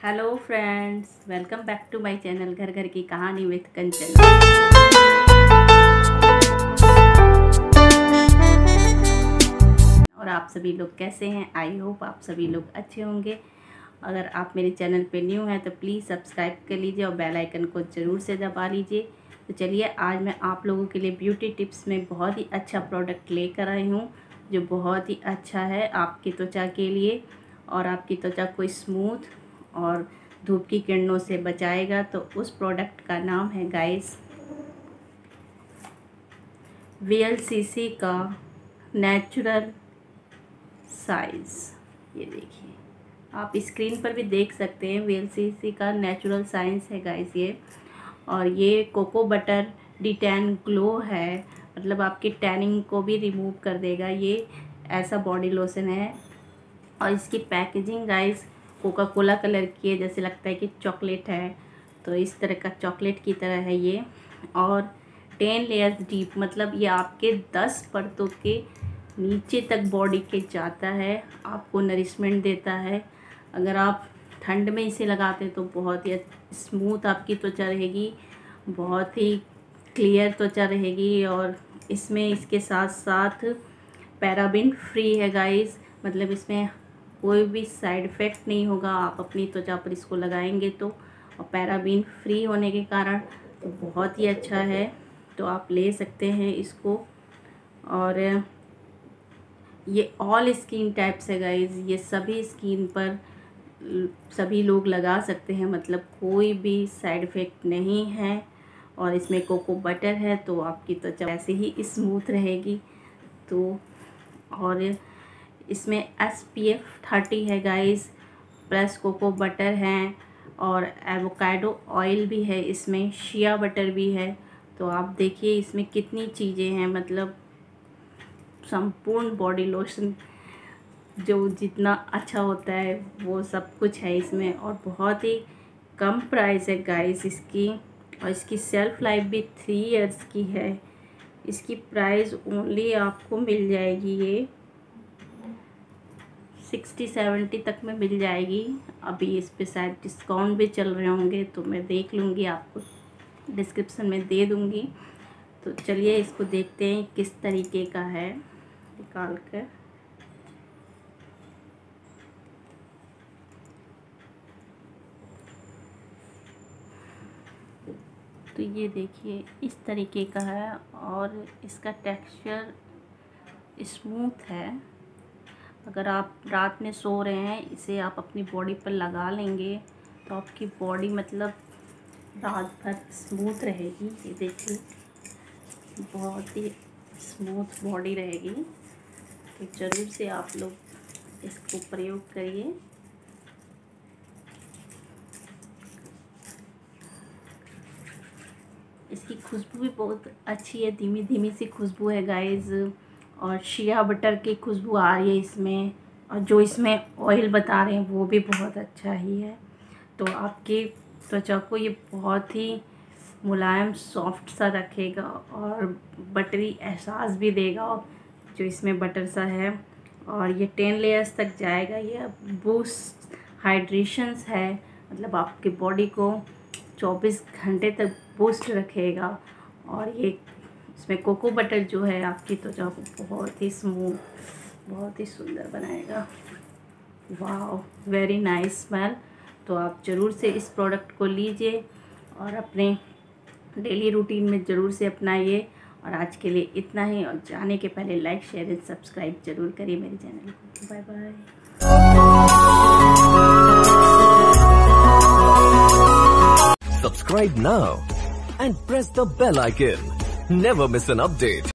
Hello friends, welcome back to my channel घर घर की कहानी विद कंचन। और आप सभी लोग कैसे हैं? आई होप आप सभी लोग अच्छे होंगे। अगर आप मेरे चैनल पे न्यू हैं तो प्लीज़ सब्सक्राइब कर लीजिए और बेल आइकन को ज़रूर से दबा लीजिए। तो चलिए, आज मैं आप लोगों के लिए ब्यूटी टिप्स में बहुत ही अच्छा प्रोडक्ट लेकर आई हूँ जो बहुत ही अच्छा है आपकी त्वचा के लिए और आपकी त्वचा को स्मूथ और धूप की किरणों से बचाएगा। तो उस प्रोडक्ट का नाम है गाइस VLCC का नेचुरल साइंस। ये देखिए, आप स्क्रीन पर भी देख सकते हैं। VLCC का नेचुरल साइंस है गाइस ये। और ये कोको बटर डिटैन ग्लो है, मतलब आपकी टैनिंग को भी रिमूव कर देगा। ये ऐसा बॉडी लोशन है और इसकी packaging guys Coca Cola colour की है, जैसे लगता है कि चॉकलेट है। तो इस तरह का चॉकलेट की तरह है ये। और 10 लेयर्स डीप, मतलब ये आपके 10 परतों के नीचे तक बॉडी के जाता है, आपको नरिशमेंट देता है। अगर आप ठंड में इसे लगाते हैं तो बहुत ही स्मूथ आपकी त्वचा रहेगी, बहुत ही क्लियर त्वचा रहेगी। और इसमें इसके साथ साथ पैराबिन फ्री है गाइस, मतलब इसमें कोई भी साइड इफ़ेक्ट नहीं होगा। आप अपनी त्वचा पर इसको लगाएंगे तो, और पैराबिन फ्री होने के कारण तो बहुत ही अच्छा है। तो आप ले सकते हैं इसको। और ये ऑल स्किन टाइप्स है गाइस, ये सभी स्किन पर सभी लोग लगा सकते हैं, मतलब कोई भी साइड इफ़ेक्ट नहीं है। और इसमें कोको बटर है तो आपकी त्वचा ऐसे ही स्मूथ रहेगी। तो और इसमें SPF 30 है गाइस, प्लस कोको बटर हैं और एवोकाडो ऑयल भी है, इसमें शिया बटर भी है। तो आप देखिए इसमें कितनी चीज़ें हैं, मतलब संपूर्ण बॉडी लोशन जो जितना अच्छा होता है वो सब कुछ है इसमें। और बहुत ही कम प्राइस है गाइस इसकी। और इसकी सेल्फ लाइफ भी 3 इयर्स की है। इसकी प्राइस ओनली आपको मिल जाएगी ये 60-70 तक में मिल जाएगी। अभी इस पे शायद डिस्काउंट भी चल रहे होंगे, तो मैं देख लूँगी, आपको डिस्क्रिप्शन में दे दूँगी। तो चलिए इसको देखते हैं किस तरीके का है निकाल कर। तो ये देखिए इस तरीके का है और इसका टेक्सचर स्मूथ है। अगर आप रात में सो रहे हैं, इसे आप अपनी बॉडी पर लगा लेंगे तो आपकी बॉडी मतलब रात भर स्मूथ रहेगी। ये देखिए बहुत ही स्मूथ बॉडी रहेगी। तो ज़रूर से आप लोग इसको प्रयोग करिए। इसकी खुशबू भी बहुत अच्छी है, धीमी धीमी सी खुशबू है गाइस। और शिया बटर की खुशबू आ रही है इसमें, और जो इसमें ऑयल बता रहे हैं वो भी बहुत अच्छा ही है। तो आपकी त्वचा को ये बहुत ही मुलायम सॉफ्ट सा रखेगा और बटरी एहसास भी देगा जो इसमें बटर सा है। और ये 10 लेयर्स तक जाएगा। ये बूस्ट हाइड्रेशंस है, मतलब आपकी बॉडी को 24 घंटे तक बूस्ट रखेगा। और ये इसमें कोको बटर जो है आपकी त्वचा को बहुत ही स्मूथ, बहुत ही सुंदर बनाएगा। वाह, वेरी नाइस स्मेल। तो आप ज़रूर से इस प्रोडक्ट को लीजिए और अपने डेली रूटीन में ज़रूर से अपनाइए। और आज के लिए इतना ही, और जाने के पहले लाइक शेयर एंड सब्सक्राइब ज़रूर करिए मेरे चैनल को। Bye bye. Subscribe now and press the bell icon. Never miss an update.